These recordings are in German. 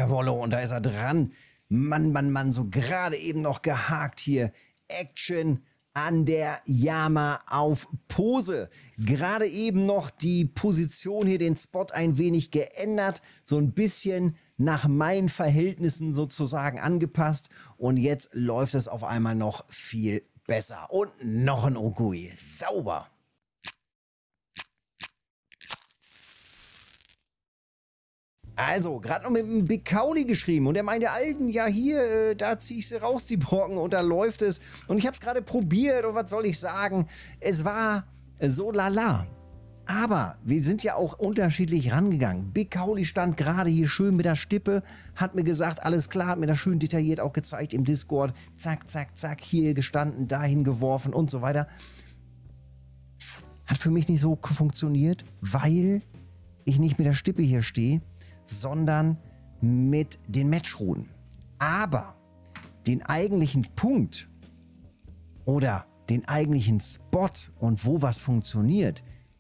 der Wolle und da ist er dran. Mann, Mann, Mann, so gerade eben noch gehakt hier. Action an der Yama auf Pose. Gerade eben noch die Position hier, den Spot ein wenig geändert. So ein bisschen nach meinen Verhältnissen sozusagen angepasst. Und jetzt läuft es auf einmal noch viel besser. Und noch ein Ogui. Sauber. Also, gerade noch mit dem Big Kauli geschrieben und er meinte, Alten, ja hier, da ziehe ich sie raus, die Brocken, und da läuft es. Und ich habe es gerade probiert und was soll ich sagen? Es war so lala. Aber wir sind ja auch unterschiedlich rangegangen. Big Kauli stand gerade hier schön mit der Stippe, hat mir gesagt, alles klar, hat mir das schön detailliert auch gezeigt im Discord. Zack, zack, zack, hier gestanden, dahin geworfen und so weiter. Hat für mich nicht so funktioniert, weil ich nicht mit der Stippe hier stehe, sondern mit den Matchruden. Aber den eigentlichen Punkt oder den eigentlichen Spot und wo was funktioniert,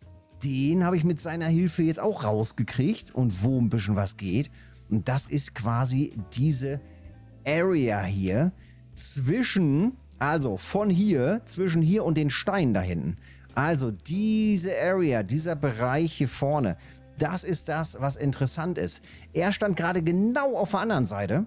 den habe ich mit seiner Hilfe jetzt auch rausgekriegt und wo ein bisschen was geht. Und das ist quasi diese Area hier zwischen, also von hier, zwischen hier und den Steinen da hinten. Also diese Area, dieser Bereich hier vorne, das ist das, was interessant ist. Er stand gerade genau auf der anderen Seite,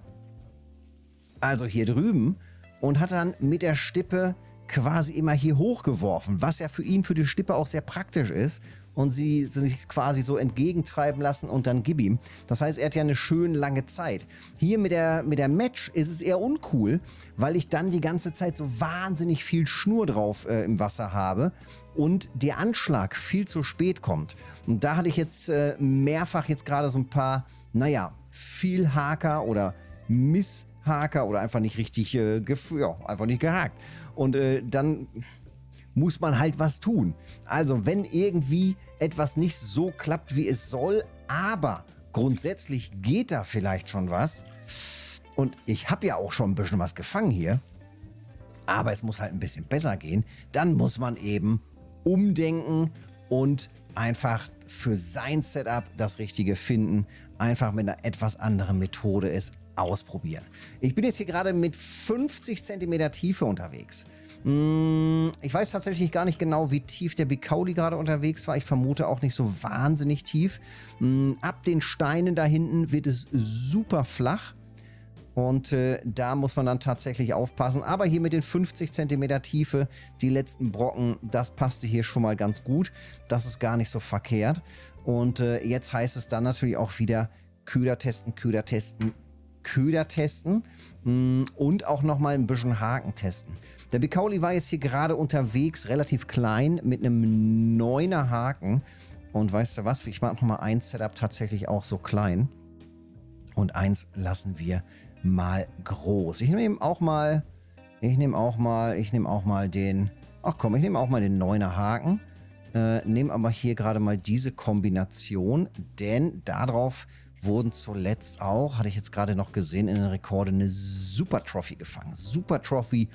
also hier drüben, und hat dann mit der Stippe quasi immer hier hochgeworfen, was ja für ihn, für die Stippe auch sehr praktisch ist und sie sich quasi so entgegentreiben lassen und dann gib ihm. Das heißt, er hat ja eine schön lange Zeit. Hier mit der Match ist es eher uncool, weil ich dann die ganze Zeit so wahnsinnig viel Schnur drauf im Wasser habe und der Anschlag viel zu spät kommt. Und da hatte ich jetzt mehrfach jetzt gerade so ein paar, naja, viel Haker oder Misshaker oder einfach nicht richtig, einfach nicht gehakt. Und dann muss man halt was tun. Also wenn irgendwie etwas nicht so klappt, wie es soll, aber grundsätzlich geht da vielleicht schon was. Und ich habe ja auch schon ein bisschen was gefangen hier, aber es muss halt ein bisschen besser gehen. Dann muss man eben umdenken und einfach für sein Setup das Richtige finden. Einfach mit einer etwas anderen Methode es ausprobieren. Ich bin jetzt hier gerade mit 50 cm Tiefe unterwegs. Ich weiß tatsächlich gar nicht genau, wie tief der Big Kauli gerade unterwegs war. Ich vermute auch nicht so wahnsinnig tief. Ab den Steinen da hinten wird es super flach. Und da muss man dann tatsächlich aufpassen. Aber hier mit den 50 cm Tiefe, die letzten Brocken, das passte hier schon mal ganz gut. Das ist gar nicht so verkehrt. Und jetzt heißt es dann natürlich auch wieder Köder testen, Köder testen, Köder testen und auch nochmal ein bisschen Haken testen. Der Big Kauli war jetzt hier gerade unterwegs, relativ klein, mit einem 9er Haken. Und weißt du was, ich mache nochmal ein Setup tatsächlich auch so klein. Und eins lassen wir mal groß. Ich nehme auch mal den 9er Haken. Nehme aber hier gerade mal diese Kombination, denn darauf wurden zuletzt auch, hatte ich jetzt gerade noch gesehen in den Rekorden, eine Super Trophy gefangen. Super Trophy.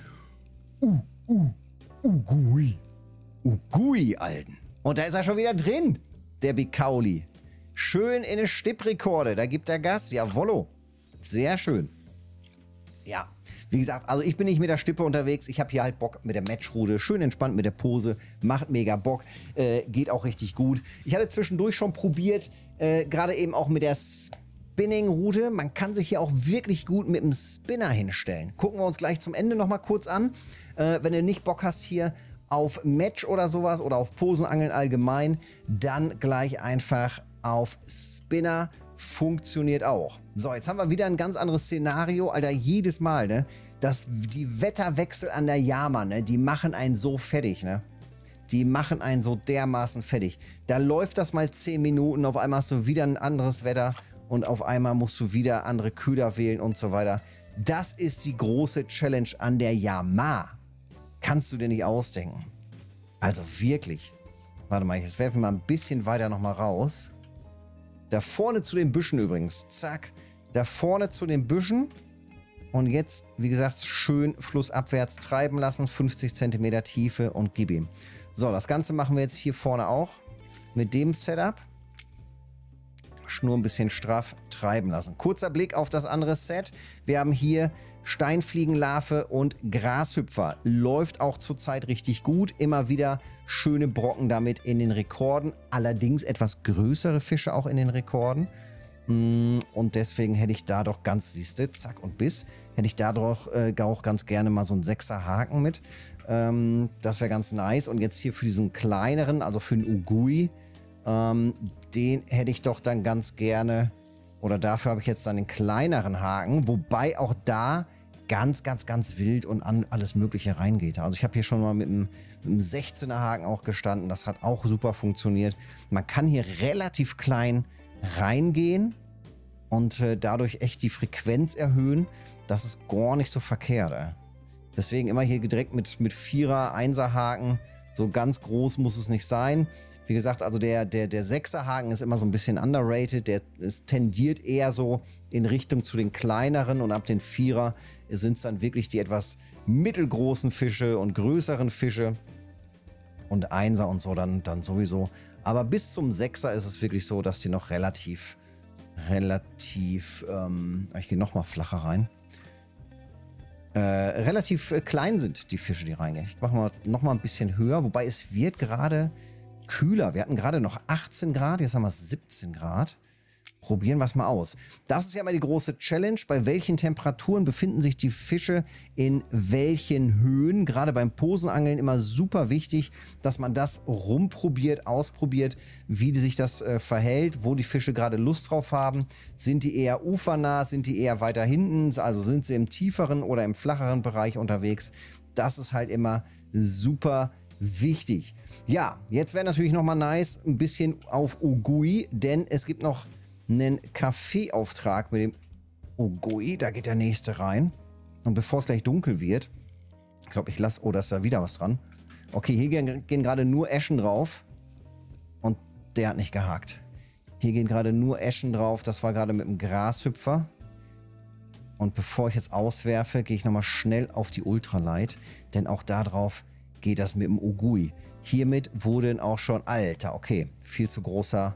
Ugui, Alten. Und da ist er schon wieder drin, der Big Kauli. Schön in eine Stipprekorde, da gibt er Gas. Jawollo. Sehr schön. Ja, wie gesagt, also ich bin nicht mit der Stippe unterwegs. Ich habe hier halt Bock mit der Matchrude. Schön entspannt mit der Pose. Macht mega Bock. Geht auch richtig gut. Ich hatte zwischendurch schon probiert, gerade eben auch mit der Spinning-Route. Man kann sich hier auch wirklich gut mit dem Spinner hinstellen. Gucken wir uns gleich zum Ende nochmal kurz an. Wenn du nicht Bock hast hier auf Match oder sowas oder auf Posenangeln allgemein, dann gleich einfach auf Spinner. Funktioniert auch. So, jetzt haben wir wieder ein ganz anderes Szenario. Alter, jedes Mal, ne? Die Wetterwechsel an der Yama, ne? Die machen einen so fertig, ne? Die machen einen so dermaßen fertig. Da läuft das mal 10 Minuten, auf einmal hast du wieder ein anderes Wetter und auf einmal musst du wieder andere Köder wählen und so weiter. Das ist die große Challenge an der Yama. Kannst du dir nicht ausdenken. Also wirklich. Warte mal, jetzt werfen wir mal ein bisschen weiter nochmal raus. Da vorne zu den Büschen übrigens. Zack. Da vorne zu den Büschen. Und jetzt, wie gesagt, schön flussabwärts treiben lassen. 50 cm Tiefe und gib ihm. So, das Ganze machen wir jetzt hier vorne auch. Mit dem Setup. Schnur ein bisschen straff treiben lassen. Kurzer Blick auf das andere Set. Wir haben hier Steinfliegenlarve und Grashüpfer. Läuft auch zurzeit richtig gut. Immer wieder schöne Brocken damit in den Rekorden. Allerdings etwas größere Fische auch in den Rekorden. Und deswegen hätte ich da doch ganz, siehste, zack und biss, hätte ich da doch auch ganz gerne mal so einen 6er Haken mit. Das wäre ganz nice. Und jetzt hier für diesen kleineren, also für den Ugui, den hätte ich doch dann ganz gerne, oder dafür habe ich jetzt dann den kleineren Haken, wobei auch da ganz, ganz, ganz wild und an alles Mögliche reingeht. Also ich habe hier schon mal mit einem 16er Haken auch gestanden, das hat auch super funktioniert. Man kann hier relativ klein reingehen und dadurch echt die Frequenz erhöhen. Das ist gar nicht so verkehrt. Deswegen immer hier direkt mit 4er, 1er Haken. So ganz groß muss es nicht sein. Wie gesagt, also der 6er Haken ist immer so ein bisschen underrated. Der tendiert eher so in Richtung zu den kleineren und ab den 4er sind es dann wirklich die etwas mittelgroßen Fische und größeren Fische. Und 1er und so dann sowieso. Aber bis zum 6er ist es wirklich so, dass die noch relativ, ich gehe nochmal flacher rein, relativ klein sind, die Fische, die reingehen. Ich mache mal nochmal ein bisschen höher, wobei es wird gerade kühler. Wir hatten gerade noch 18 Grad, jetzt haben wir 17 Grad. Probieren wir es mal aus. Das ist ja mal die große Challenge. Bei welchen Temperaturen befinden sich die Fische in welchen Höhen? Gerade beim Posenangeln immer super wichtig, dass man das rumprobiert, ausprobiert, wie sich das verhält, wo die Fische gerade Lust drauf haben. Sind die eher ufernah, sind die eher weiter hinten, also sind sie im tieferen oder im flacheren Bereich unterwegs? Das ist halt immer super wichtig. Ja, jetzt wäre natürlich nochmal nice, ein bisschen auf Ugui, denn es gibt noch einen Kaffeeauftrag mit dem Ugui. Da geht der nächste rein. Und bevor es gleich dunkel wird, ich glaube, ich lasse, oh, da ist da wieder was dran. Okay, hier gehen gerade nur Äschen drauf. Und der hat nicht gehakt. Hier gehen gerade nur Äschen drauf. Das war gerade mit dem Grashüpfer. Und bevor ich jetzt auswerfe, gehe ich nochmal schnell auf die Ultralight. Denn auch da drauf geht das mit dem Ugui. Hiermit wurden auch schon, Alter, okay, viel zu großer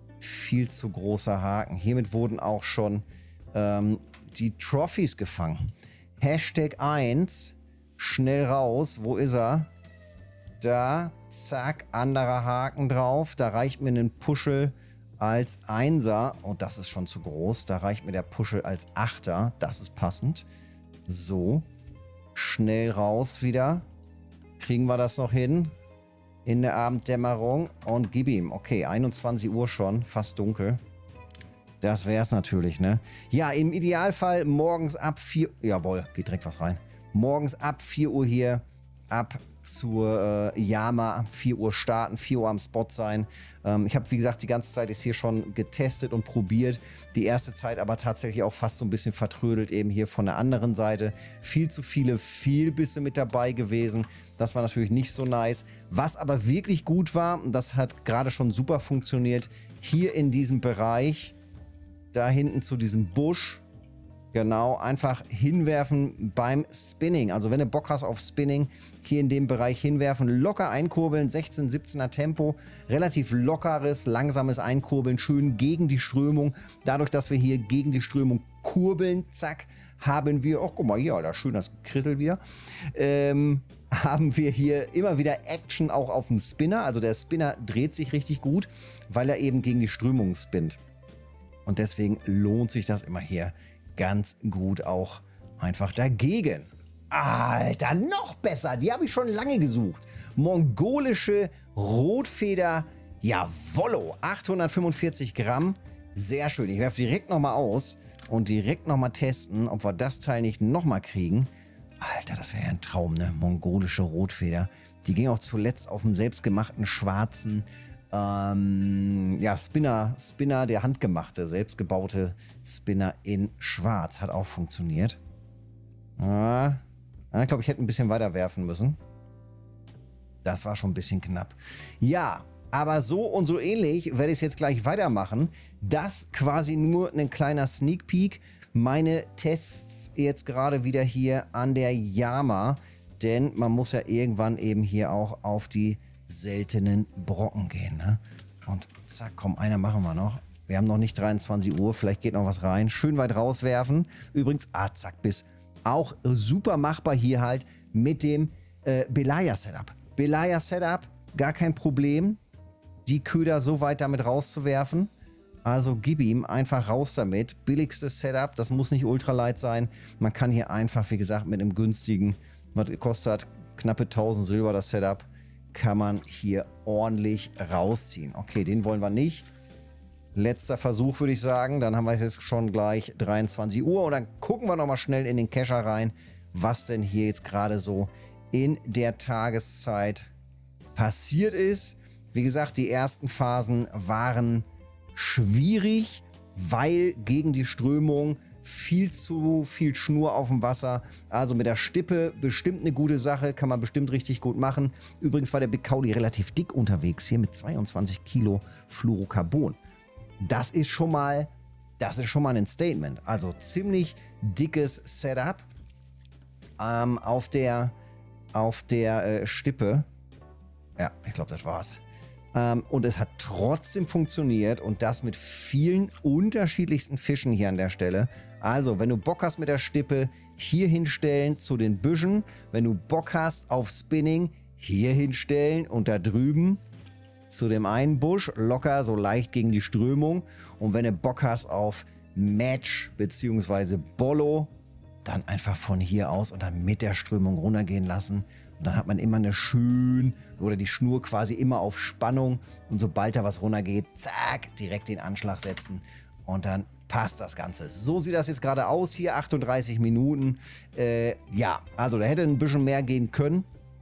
Haken. Hiermit wurden auch schon die Trophies gefangen. Hashtag 1, schnell raus. Wo ist er? Da, zack, anderer Haken drauf. Da reicht mir ein Puschel als 1er. Oh, das ist schon zu groß. Da reicht mir der Puschel als 8er. Das ist passend. So, schnell raus wieder. Kriegen wir das noch hin? In der Abenddämmerung und gib ihm. Okay, 21 Uhr schon, fast dunkel. Das wäre es natürlich, ne? Ja, im Idealfall morgens ab 4 Uhr. Jawohl, geht direkt was rein. Morgens ab 4 Uhr hier, ab zur Yama, 4 Uhr starten, 4 Uhr am Spot sein. Ich habe, wie gesagt, die ganze Zeit ist hier schon getestet und probiert. Die erste Zeit aber tatsächlich auch fast so ein bisschen vertrödelt, eben hier von der anderen Seite. Viel zu viele Vielbisse mit dabei gewesen. Das war natürlich nicht so nice. Was aber wirklich gut war, und das hat gerade schon super funktioniert, hier in diesem Bereich, da hinten zu diesem Busch, genau, einfach hinwerfen beim Spinning. Also wenn du Bock hast auf Spinning, hier in dem Bereich hinwerfen, locker einkurbeln, 16, 17er Tempo, relativ lockeres, langsames Einkurbeln, schön gegen die Strömung. Dadurch, dass wir hier gegen die Strömung kurbeln, zack, haben wir, oh guck mal hier, Alter, schön das Krissel wieder, haben wir hier immer wieder Action auch auf dem Spinner. Also der Spinner dreht sich richtig gut, weil er eben gegen die Strömung spinnt. Und deswegen lohnt sich das immer hier ganz gut auch einfach dagegen. Alter, noch besser. Die habe ich schon lange gesucht. Mongolische Rotfeder, jawollo, 845 Gramm. Sehr schön. Ich werfe direkt nochmal aus und direkt nochmal testen, ob wir das Teil nicht nochmal kriegen. Alter, das wäre ja ein Traum, ne? Mongolische Rotfeder. Die ging auch zuletzt auf dem selbstgemachten schwarzen ja, Spinner, der handgemachte, selbstgebaute Spinner in schwarz. Hat auch funktioniert. Ich glaube, ich hätte ein bisschen weiter werfen müssen. Das war schon ein bisschen knapp. Ja, aber so und so ähnlich werde ich es jetzt gleich weitermachen. Das quasi nur ein kleiner Sneak Peek. Meine Tests jetzt gerade wieder hier an der Yama. Denn man muss ja irgendwann eben hier auch auf die seltenen Brocken gehen, ne? Und zack, komm, einer machen wir noch. Wir haben noch nicht 23 Uhr, vielleicht geht noch was rein. Schön weit rauswerfen. Übrigens, zack, Biss. Auch super machbar hier halt mit dem Belaya-Setup. Belaya-Setup, gar kein Problem, die Köder so weit damit rauszuwerfen. Also gib ihm einfach raus damit. Billigstes Setup, das muss nicht ultralight sein. Man kann hier einfach, wie gesagt, mit einem günstigen, was kostet knappe 1000 Silber das Setup, kann man hier ordentlich rausziehen. Okay, den wollen wir nicht. Letzter Versuch, würde ich sagen. Dann haben wir jetzt schon gleich 23 Uhr und dann gucken wir nochmal schnell in den Kescher rein, was denn hier jetzt gerade so in der Tageszeit passiert ist. Wie gesagt, die ersten Phasen waren schwierig, weil gegen die Strömung viel zu viel Schnur auf dem Wasser. Also mit der Stippe bestimmt eine gute Sache, kann man bestimmt richtig gut machen. Übrigens war der Big Kauli relativ dick unterwegs hier mit 22 Kilo Fluorocarbon. Das ist schon mal ein Statement. Also ziemlich dickes Setup auf der Stippe. Ja, ich glaube, das war's. Und es hat trotzdem funktioniert und das mit vielen unterschiedlichsten Fischen hier an der Stelle. Also, wenn du Bock hast mit der Stippe, hier hinstellen zu den Büschen. Wenn du Bock hast auf Spinning, hier hinstellen und da drüben zu dem einen Busch, locker, so leicht gegen die Strömung. Und wenn du Bock hast auf Match bzw. Bollo, dann einfach von hier aus und dann mit der Strömung runtergehen lassen. Und dann hat man immer eine schön, oder die Schnur quasi immer auf Spannung. Und sobald da was runtergeht, zack, direkt den Anschlag setzen. Und dann passt das Ganze. So sieht das jetzt gerade aus hier, 38 Minuten. Ja, also da hätte ein bisschen mehr gehen können.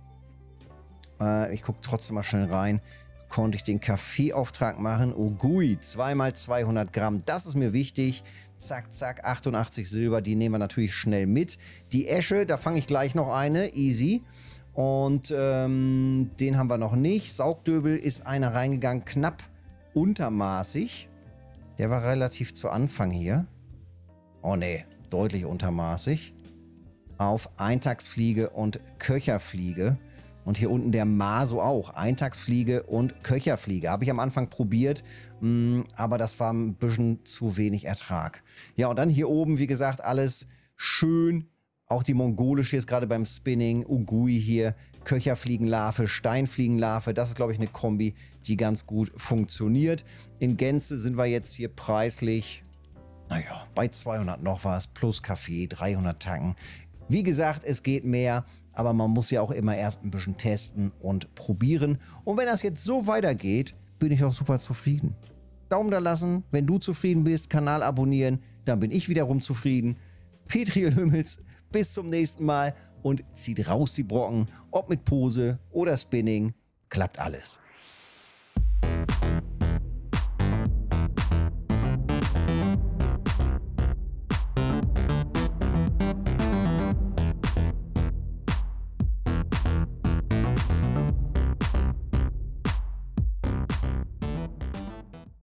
Ich gucke trotzdem mal schnell rein. Konnte ich den Kaffeeauftrag machen. Ogui, 2x200 Gramm. Das ist mir wichtig. Zack, zack, 88 Silber. Die nehmen wir natürlich schnell mit. Die Esche, da fange ich gleich noch eine. Easy. Und den haben wir noch nicht. Saugdöbel ist einer reingegangen, knapp untermaßig. Der war relativ zu Anfang hier. Oh ne, deutlich untermaßig. Auf Eintagsfliege und Köcherfliege. Und hier unten der Maso auch. Eintagsfliege und Köcherfliege. Habe ich am Anfang probiert, aber das war ein bisschen zu wenig Ertrag. Ja, und dann hier oben, wie gesagt, alles schön. Auch die mongolische ist gerade beim Spinning. Ugui hier, Köcherfliegenlarve, Steinfliegenlarve. Das ist, glaube ich, eine Kombi, die ganz gut funktioniert. In Gänze sind wir jetzt hier preislich, naja, bei 200 noch was, plus Kaffee, 300 Tacken. Wie gesagt, es geht mehr, aber man muss ja auch immer erst ein bisschen testen und probieren. Und wenn das jetzt so weitergeht, bin ich auch super zufrieden. Daumen da lassen, wenn du zufrieden bist, Kanal abonnieren, dann bin ich wiederum zufrieden. Petri Lümmels, bis zum nächsten Mal und zieht raus die Brocken, ob mit Pose oder Spinning, klappt alles.